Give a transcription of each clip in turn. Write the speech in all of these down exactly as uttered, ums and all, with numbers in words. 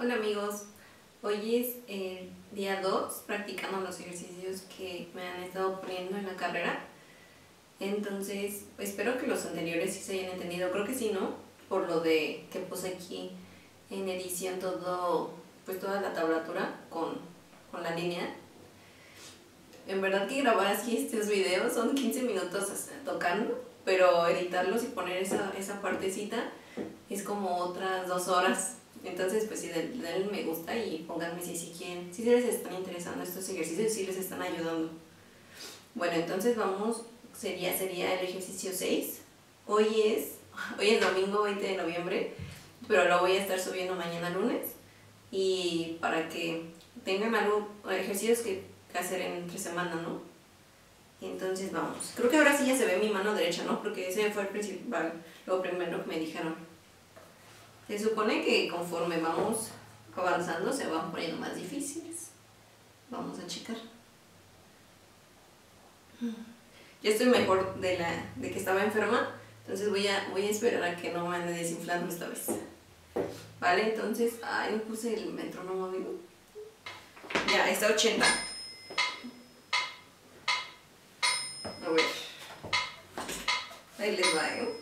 Hola amigos, hoy es el día dos practicando los ejercicios que me han estado poniendo en la carrera. Entonces espero que los anteriores sí se hayan entendido, creo que sí, ¿no? Por lo de que puse aquí en edición todo, pues toda la tablatura con, con la línea. En verdad que grabar así estos videos son quince minutos tocando, pero editarlos y poner esa, esa partecita es como otras dos horas. Entonces pues si denle me gusta y pónganme si, si quieren, si les están interesando estos ejercicios, si les están ayudando. Bueno, entonces vamos, sería, sería el ejercicio seis. Hoy es, hoy es domingo veinte de noviembre, pero lo voy a estar subiendo mañana lunes. Y para que tengan algo, ejercicios que hacer entre semana, ¿no? Entonces vamos. Creo que ahora sí ya se ve mi mano derecha, ¿no? Porque ese fue el principal, lo primero que me dijeron. Se supone que conforme vamos avanzando se van poniendo más difíciles. Vamos a checar. Ya estoy mejor de, la, de que estaba enferma, entonces voy a, voy a esperar a que no me ande desinflando esta vez. Vale, entonces, ay, no puse el metrónomo, amigo. Ya, está ochenta. A ver. Ahí les va, ¿eh?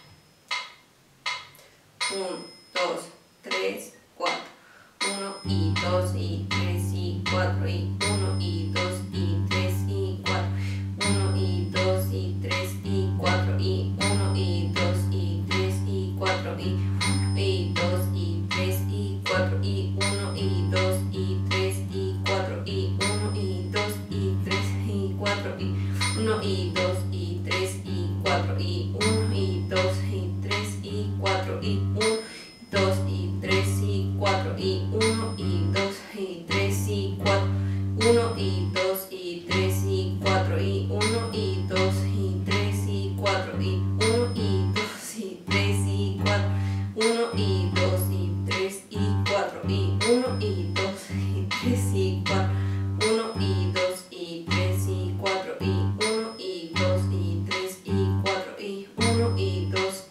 uno, dos, tres, cuatro. uno y dos y tres y cuatro y uno y dos y tres y cuatro. uno y dos y tres y cuatro y uno y dos y tres y cuatro y y dos y tres y cuatro y uno y dos y tres y cuatro y uno y dos y tres y cuatro y uno y dos y tres y cuatro y uno y dos y tres y cuatro y uno dos y tres y cuatro y uno y dos y tres y cuatro uno y dos y tres y cuatro y uno y dos y tres y cuatro y uno y dos y tres y cuatro uno y dos y tres y cuatro y uno y dos y tres y cuatro uno y dos y tres y cuatro y uno y dos y tres y cuatro y uno y dos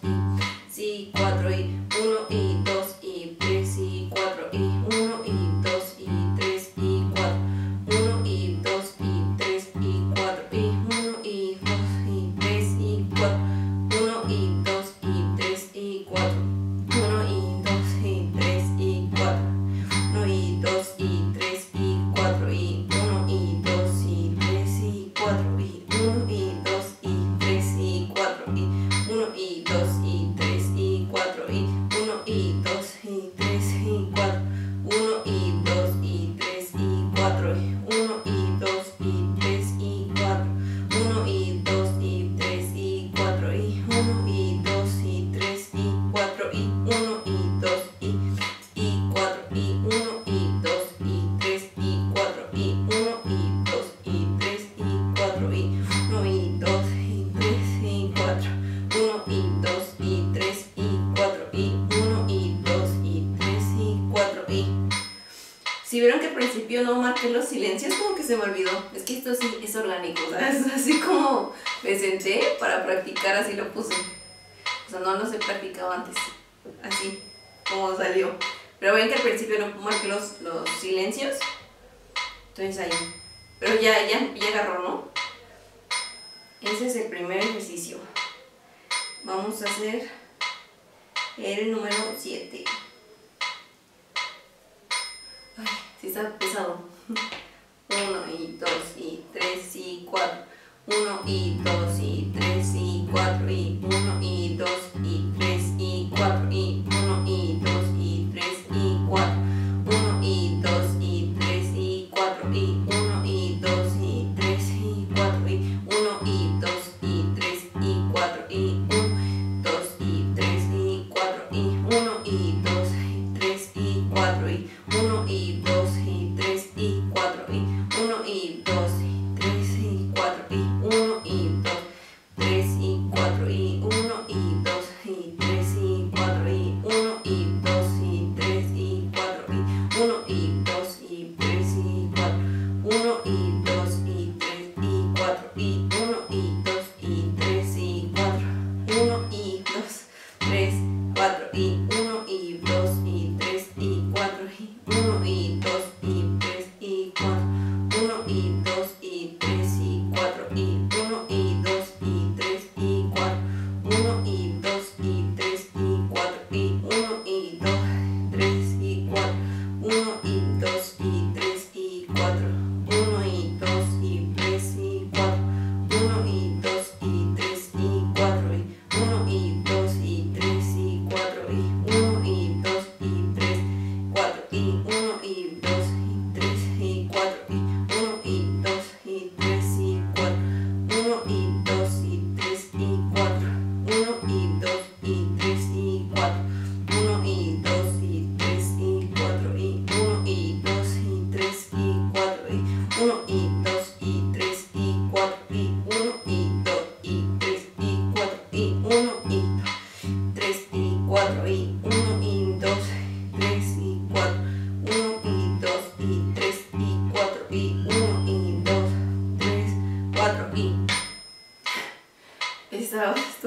y cuatro y uno y dos y tres y cuatro y uno y dos y tres y cuatro uno y dos y tres y cuatro y uno y dos y tres y cuatro uno y dos y tres y cuatro uno y dos y tres y cuatro uno y dos y tres y cuatro y uno y dos y tres y cuatro y uno y dos y tres y cuatro y uno y dos y tres y cuatro y uno y dos y tres y cuatro uno y dos y tres y cuatro y uno y dos y tres y cuatro uno y dos y tres y cuatro y uno y dos y tres y cuatro y uno y dos y y cuatro y uno y dos y tres y cuatro y uno y dos y tres y cuatro y uno y dos y tres y cuatro uno y dos y tres y cuatro y uno y dos y tres y cuatro y si vieron que al principio no marqué los silencios, como que se me olvidó. Es que esto sí es orgánico, ¿sabes? Así como me senté para practicar, así lo puse. O sea, no los he practicado antes, así como salió. Pero ven que al principio no marqué los, los silencios. Entonces ahí. Pero ya, ya, ya agarró, ¿no? Ese es el primer ejercicio. Vamos a hacer el número siete. Ay, sí está pesado. uno y dos y tres y cuatro. uno y dos y tres y cuatro y uno y dos y tres y cuatro y uno y dos y tres y cuatro uno y dos y tres y cuatro y uno y dos y tres y cuatro y uno y dos y tres y cuatro y uno dos y tres y cuatro y uno y dos y tres y cuatro y uno y dos y tres y cuatro y uno y dos y tres y cuatro y uno y dos tres y cuatro y uno y dos y tres y cuatro y uno y dos y tres y cuatro y uno y dos y tres y cuatro uno y dos y tres y cuatro y uno y dos y tres y cuatro uno y dos tres cuatro y uno y dos y tres y cuatro y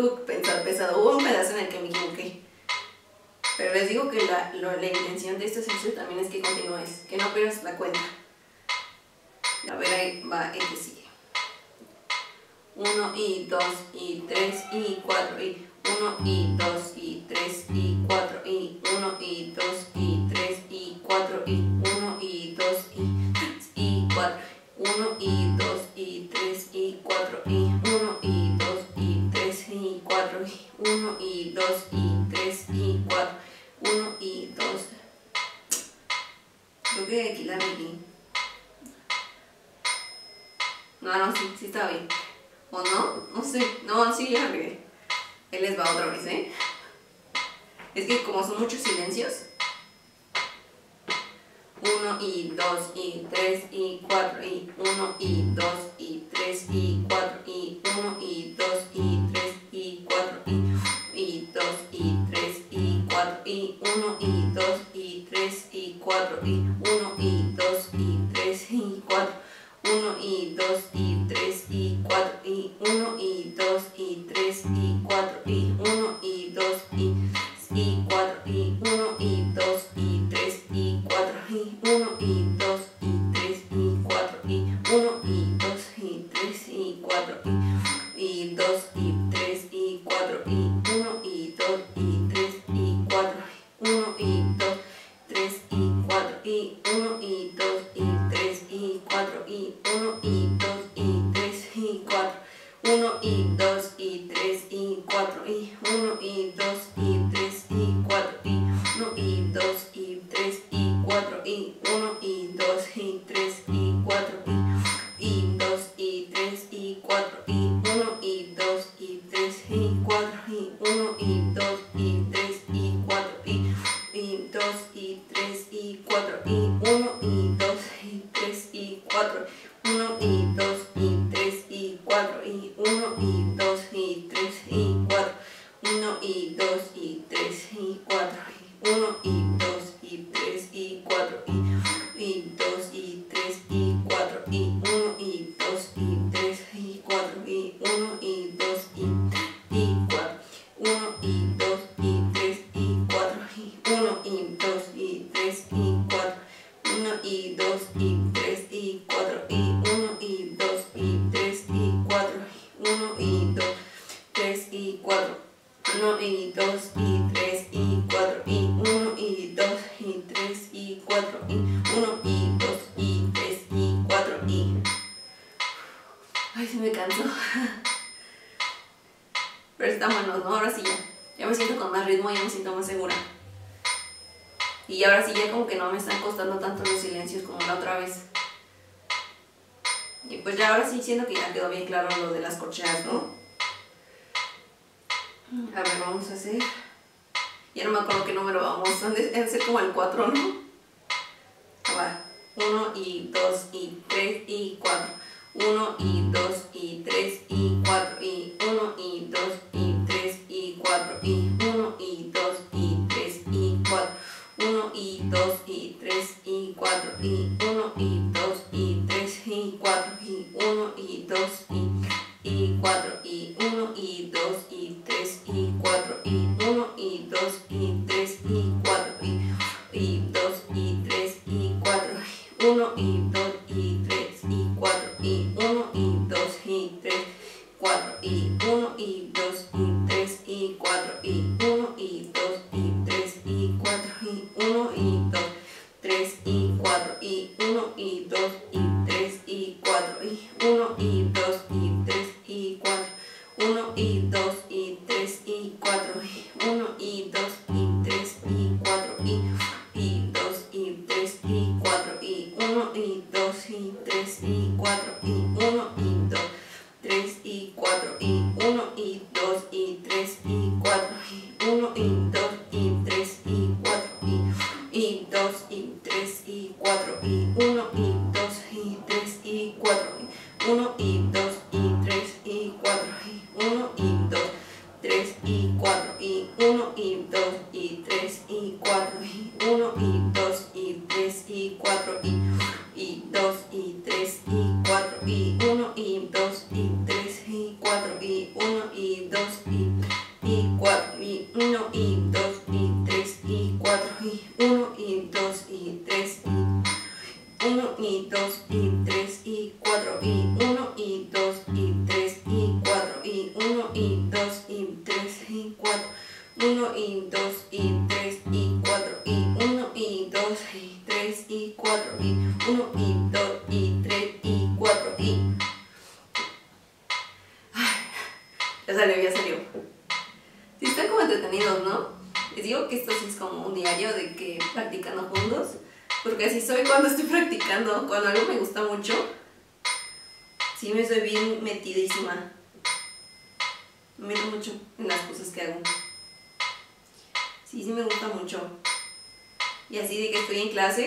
tuvo que pensar pesado. Hubo un pedazo en el que me equivoqué. Pero les digo que la, lo, la intención de este ejercicio también es que continúes, que no pierdas la cuenta. A ver, ahí va el que sigue. uno y dos y tres y cuatro y uno y dos y tres y cuatro y uno y dos y tres y cuatro y uno y dos y tres y cuatro. uno y dos y tres y cuatro y uno y dos y tres y cuatro y uno y dos y tres y cuatro. uno y dos. Creo que aquí la regué. No, no, sí, sí está bien. ¿O no? No sé. No, sí, ya la regué. Él les va otra vez, ¿eh? Es que como son muchos silencios. uno y dos y tres y cuatro y uno y dos y tres y cuatro y uno y dos y tres y cuatro y y dos y tres y cuatro y uno y dos y tres y cuatro y uno y dos y tres y cuatro. uno y dos y tres y cuatro y uno y dos y tres y cuatro y uno y dos y y cuatro y uno y dos y tres y cuatro y uno y dos y tres y cuatro y uno y dos y tres y cuatro y dos y tres y cuatro y uno y dos y tres y cuatro uno y dos tres y cuatro y uno y dos y tres y cuatro y uno y dos y tres y cuatro uno y dos y tres y cuatro y uno y dos y tres y cuatro y uno y dos y tres y cuatro y uno y dos y tres y cuatro y dos y tres y cuatro y uno y dos y tres y cuatro y uno y dos y tres y cuatro y dos y tres y cuatro y uno y dos y tres y cuatro uno y dos y tres y cuatro y uno y dos y tres y cuatro uno y dos y tres y cuatro y uno y dos y tres y cuatro y dos y tres y cuatro y uno y dos y tres y cuatro y uno y dos y cuatro uno y dos y tres y cuatro y uno y dos y tres y cuatro uno y dos y tres y cuatro y uno y dos y tres y cuatro uno y dos tres y cuatro uno y dos y tres y cuatro y uno y dos y tres y cuatro y uno y dos y tres y cuatro y ay, se me cansó. Pero está bueno, ¿no? Ahora sí ya ya me siento con más ritmo, ya me siento más segura. Y ahora sí ya como que no me están costando tanto los silencios como la otra vez. Y pues ya ahora sí siento que ya quedó bien claro lo de las corcheas, ¿no? A ver, vamos a hacer... Ya no me acuerdo qué número vamos. Han de ser como el cuatro, ¿no? Va. uno y dos y tres y cuatro. uno y dos y tres y cuatro y uno y dos y tres y cuatro y uno y dos y tres y cuatro. uno y dos y tres y cuatro y uno y dos y tres y cuatro y uno y dos y cuatro y uno y dos y tres y cuatro y uno y dos y tres y cuatro y dos y tres y cuatro y uno y dos y tres y cuatro y uno y dos y tres cuatro y uno y dos y tres y cuatro y uno y dos y tres y cuatro y uno y dos tres y cuatro y uno y dos y tres y cuatro y uno y dos y tres y cuatro uno y dos y tres y cuatro y uno y dos y tres y cuatro y dos y tres y cuatro y uno y dos y tres y cuatro y uno y dos tres y cuatro y uno y dos y tres y cuatro y uno y dos y tres y cuatro y dos y tres y cuatro y uno y dos y tres y cuatro y uno y dos y tres y cuatro y uno y dos tres y cuatro y uno y dos y tres y cuatro y uno y dos y tres y cuatro y dos y tres y cuatro y uno y dos y tres y cuatro y uno y dos y y dos y tres y uno y dos y tres y cuatro y uno y dos y tres y cuatro y uno y dos y tres y cuatro, uno y dos y tres y cuatro y uno y dos y tres y cuatro y uno y dos y tres y cuatro y ya salió, ya salió. Sí, están como entretenidos, ¿no? Les digo que esto sí es como un diario de que practicando juntos, porque así soy cuando estoy practicando. Cuando algo me gusta mucho, sí me soy bien metidísima. Me meto mucho en las cosas que hago. Sí, sí me gusta mucho. Y así de que estoy en clase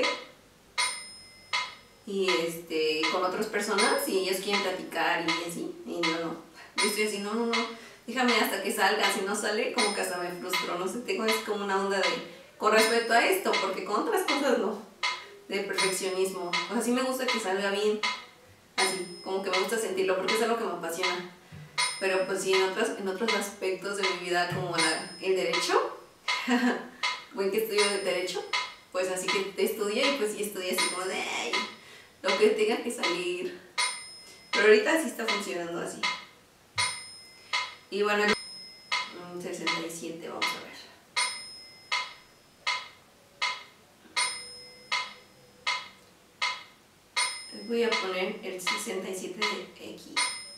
y este con otras personas y ellos quieren platicar y así, y no, no. Yo estoy así, no, no, no, déjame hasta que salga, si no sale como que hasta me frustro, no sé, tengo es como una onda de, con respecto a esto, porque con otras cosas no, de perfeccionismo, o sea, sí me gusta que salga bien, así, como que me gusta sentirlo, porque es algo que me apasiona, pero pues sí, en, otras, en otros aspectos de mi vida, como la, el derecho, buen que estudio de derecho, pues así que te estudia y pues sí estudia así como de, ay, lo que tenga que salir, pero ahorita sí está funcionando así. Y bueno, el sesenta y siete, vamos a ver. Les voy a poner el sesenta y siete de aquí.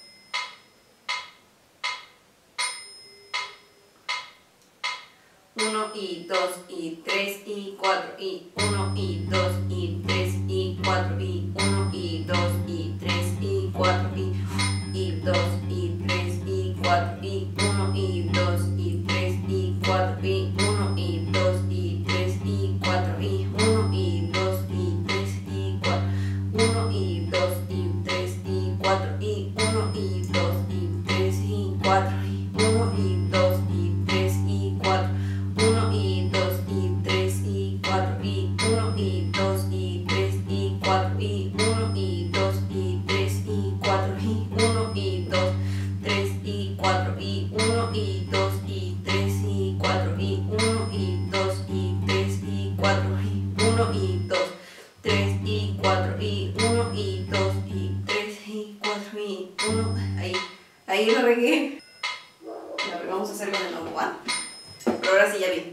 uno y dos y tres y cuatro y uno y dos y tres y cuatro y uno y dos y tres y cuatro y y dos y tres y cuatro y uno y dos y tres y cuatro y uno y dos y tres y cuatro y uno y dos y tres y cuatro, uno y dos y tres y cuatro y uno y dos y tres y cuatro y uno y dos y tres y cuatro, uno y dos y tres y cuatro y uno y dos y tres y cuatro y uno y dos y tres y cuatro y uno y dos, tres y cuatro y uno y dos y tres y cuatro y uno y dos y tres y cuatro y uno y dos, tres y cuatro y uno y dos y tres y cuatro y uno, ahí, ahí lo regué. A ver, vamos a hacerlo de nuevo, ¿va? Pero ahora sí ya vi.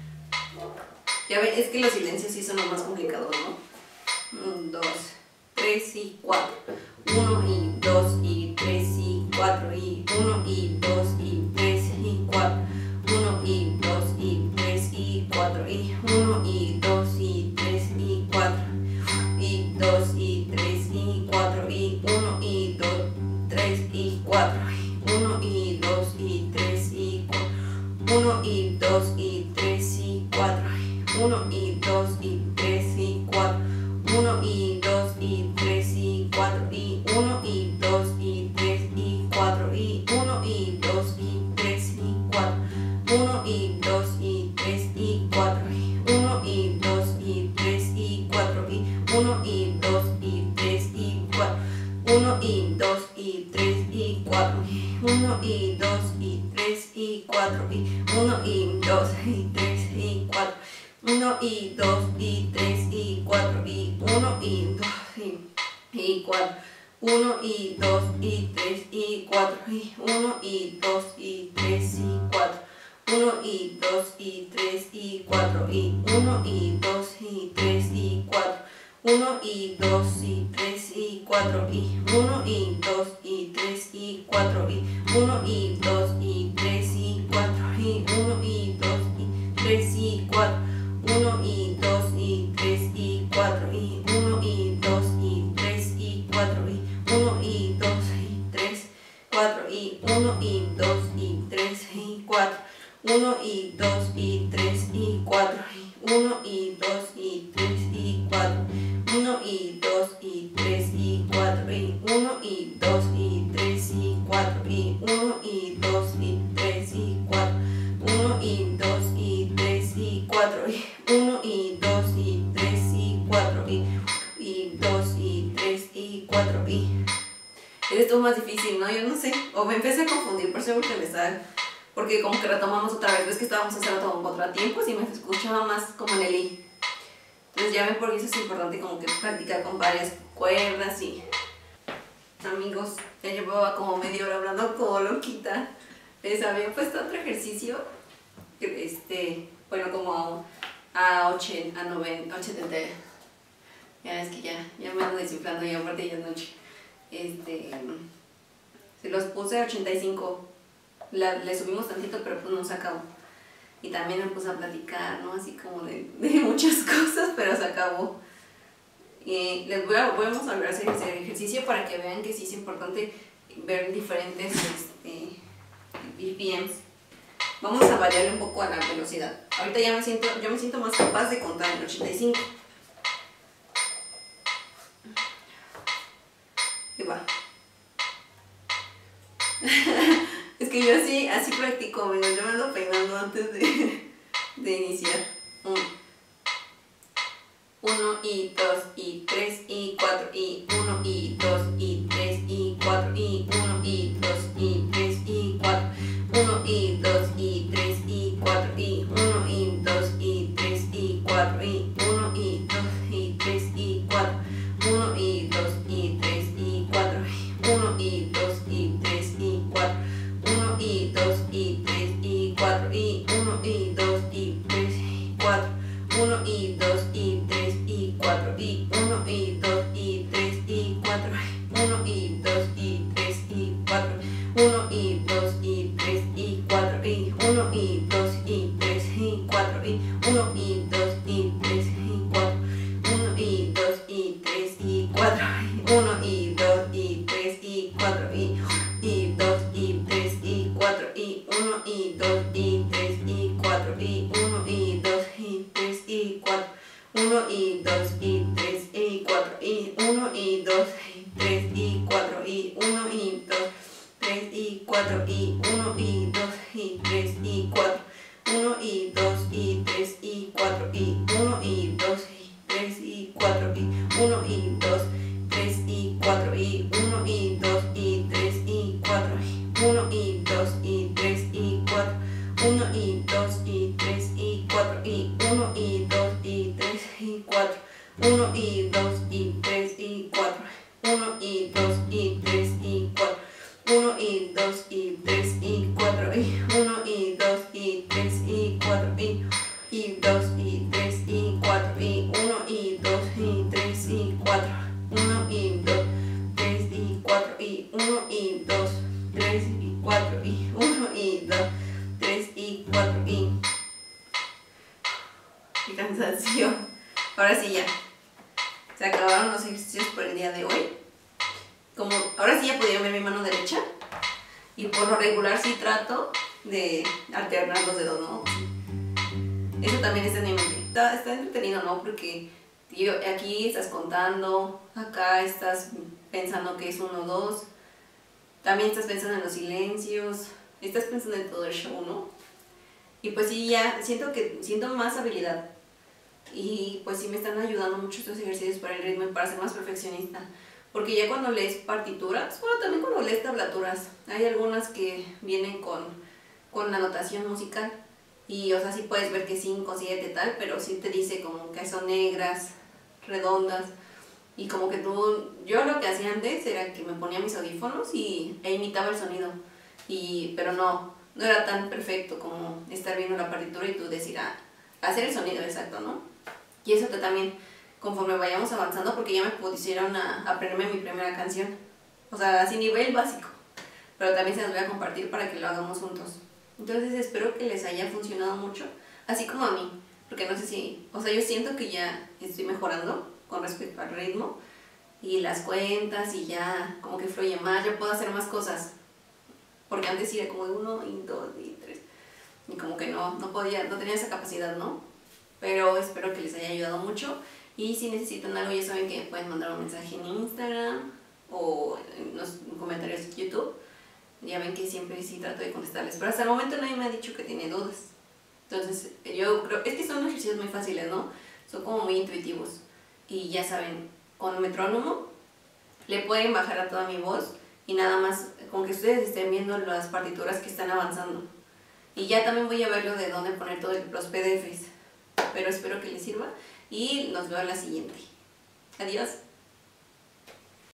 Ya ven, es que los silencios sí son los más complicados, ¿no? Un, dos, tres y cuatro. Uno y dos y tres y cuatro y uno y dos y tres y cuatro. Uno y dos y tres y cuatro y uno y dos y tres y cuatro. Y dos y tres y cuatro y uno y dos, tres y cuatro. Uno y dos y tres y cuatro. Uno y dos y tres y cuatro. Uno y dos y tres y cuatro. Uno y dos y tres y cuatro y uno y dos y tres y cuatro y uno y dos y tres y cuatro. Uno y dos y tres y cuatro y uno y dos y tres y cuatro y uno y dos y tres y cuatro. Uno y dos y tres y cuatro y uno y dos y tres y cuatro y uno y dos y tres y cuatro. Uno y dos y tres y cuatro y uno y dos y cuatro. Uno y dos y tres y cuatro y uno y dos y tres y cuatro. Uno y dos y tres y cuatro y uno y dos y tres y cuatro. Uno y dos y tres y cuatro y uno y dos y tres y cuatro y uno y dos y tres y cuatro y uno y dos y tres y cuatro. Uno y dos y tres y cuatro y uno y dos y tres y cuatro y uno y dos y tres, cuatro y uno y dos y tres y cuatro. Uno y dos y tres y cuatro y uno y dos y tres y cuatro. Uno y dos y tres y cuatro y uno y dos y tres y cuatro y uno y dos y tres y cuatro. Uno y dos y tres y cuatro y uno y dos y tres y cuatro y y dos y tres y cuatro y esto es más difícil, ¿no? Yo no sé, o me empecé a confundir, por eso porque me está, porque como que retomamos otra vez, ves que estábamos haciendo todo en contratiempos y me escuchaba más como en el i. Entonces ya ven por qué eso es importante como que practicar con varias cuerdas y... Amigos, ya llevaba como media hora hablando como loquita. Les había puesto otro ejercicio, este, bueno, como a ochenta, a noventa, a setenta. Ya es que ya, ya me ando desinflando y aparte ya es noche. Este, se los puse a ochenta y cinco, La, le subimos tantito pero pues no se acabó. Y también me puse a platicar, ¿no? Así como de, de muchas cosas, pero se acabó. Y les voy a, vamos a volver a hacer ese ejercicio para que vean que sí es importante ver diferentes este, B P Ms. Vamos a variarle un poco a la velocidad. Ahorita ya me siento, yo me siento más capaz de contar en ochenta y cinco. Y va. Es que yo así, así practico, amigos. Yo me ando peinando antes de, de iniciar. Un, uno y dos y tres y cuatro y uno y dos y tres y cuatro y uno y dos y tres y cuatro. Uno y dos y tres y cuatro y uno y dos y tres y cuatro y uno y dos y tres y cuatro. Uno y dos y tres y cuatro. Uno y dos y tres y cuatro. Uno y dos y tres y cuatro y uno y dos y tres y cuatro. Uno y dos y tres y cuatro y uno y dos y tres y cuatro. Uno y dos y tres y cuatro. Uno y dos y tres y cuatro y uno y dos y tres y cuatro y uno y dos y tres y cuatro. Uno y dos y tres y cuatro. Uno y dos y tres y cuatro y y dos y tres y cuatro y uno y dos y tres y cuatro y uno y dos y tres y cuatro. Uno y dos y tres y cuatro y uno y dos y tres y cuatro y uno y dos tres y cuatro y uno y dos y tres y cuatro. Uno y dos y tres y cuatro y uno y dos y tres y cuatro y uno y dos tres y cuatro y uno y dos y tres y cuatro y uno y dos y tres y cuatro. Uno y dos y tres y cuatro y uno y dos y tres y cuatro. Uno y dos y tres y cuatro. Uno y dos y tres y cuatro. Uno y dos y tres y cuatro y uno y dos y tres y cuatro y y dos y tres y cuatro y uno y dos y tres y cuatro. Uno y dos tres y cuatro y uno y dos tres y cuatro y uno y dos tres y cuatro y qué cansancio. Ahora sí ya se acabaron los ejercicios por el día de hoy. Como ahora sí ya pudieron ver mi mano derecha y por lo regular sí trato de alternar los dedos, ¿no? Eso también está en mi mente. Está, está entretenido, ¿no? Porque tío, aquí estás contando, acá estás pensando que es uno, dos. También estás pensando en los silencios, estás pensando en todo el show, ¿no? Y pues sí, ya siento que siento más habilidad. Y pues sí me están ayudando mucho estos ejercicios para el ritmo y para ser más perfeccionista. Porque ya cuando lees partituras, bueno, también cuando lees tablaturas, hay algunas que vienen con, con la notación musical. Y o sea, sí puedes ver que cinco, siete, tal, pero sí te dice como que son negras, redondas. Y como que tú, yo lo que hacía antes era que me ponía mis audífonos y, e imitaba el sonido. Y, pero no, no era tan perfecto como estar viendo la partitura y tú decir, ah, hacer el sonido exacto, ¿no? Y eso te también, conforme vayamos avanzando, porque ya me pusieron a, a aprenderme mi primera canción. O sea, así nivel básico. Pero también se las voy a compartir para que lo hagamos juntos. Entonces espero que les haya funcionado mucho, así como a mí. Porque no sé si, o sea, yo siento que ya estoy mejorando con respecto al ritmo. Y las cuentas y ya como que fluye más, ya puedo hacer más cosas. Porque antes era como de uno y dos y tres. Y como que no, no podía, no tenía esa capacidad, ¿no? Pero espero que les haya ayudado mucho. Y si necesitan algo, ya saben que pueden mandar un mensaje en Instagram o en los comentarios de YouTube. Ya ven que siempre sí trato de contestarles. Pero hasta el momento nadie me ha dicho que tiene dudas. Entonces, yo creo, es que son ejercicios muy fáciles, ¿no? Son como muy intuitivos. Y ya saben, con metrónomo le pueden bajar a toda mi voz y nada más con que ustedes estén viendo las partituras que están avanzando. Y ya también voy a ver lo de dónde poner todos los P D Fs. pero espero que les sirva y nos veo en la siguiente. Adiós.